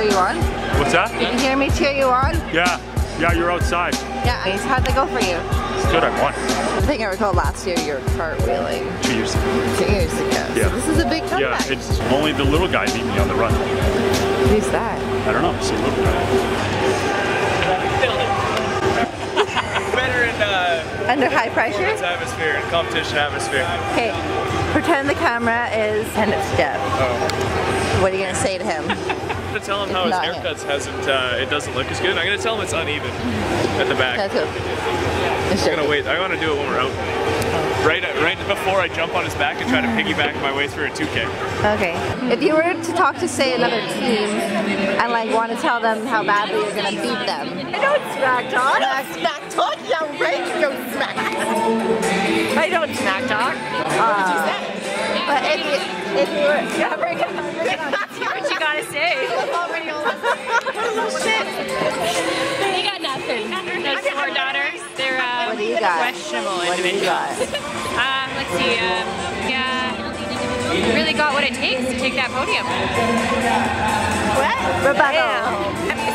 you on? What's that? Did you hear me cheer you on? Yeah. Yeah, you're outside. Yeah, how'd they go for you? It's good, I won. I think I recall last year you were cartwheeling. 2 years ago. 2 years ago. Yeah. So this is a big comeback. Yeah, it's only the little guy beat me on the run. Who's that? I don't know, it's a little guy. Better in Under high pressure? atmosphere, in competition atmosphere. Okay, pretend the camera is and it's Jeff. Oh. What are you gonna say to him? I'm gonna tell him how his Not haircuts it doesn't look as good. I'm gonna tell him it's uneven at the back. That's cool. I'm gonna wait. I want to do it when we're out. Right before I jump on his back and try to piggyback my way through a 2K. Okay. If you were to talk to, say, another team and like want to tell them how badly you're gonna beat them. I don't smack talk. Smack talk? Yeah, right. You don't smack. I don't smack talk. But if you were, yeah, bring it on. See what you gotta say. Shit. You got nothing. Those 4 daughters, they're What do you got? questionable What do you got? Let's see. Really got what it takes to take that podium. What? Rebecca. Yeah.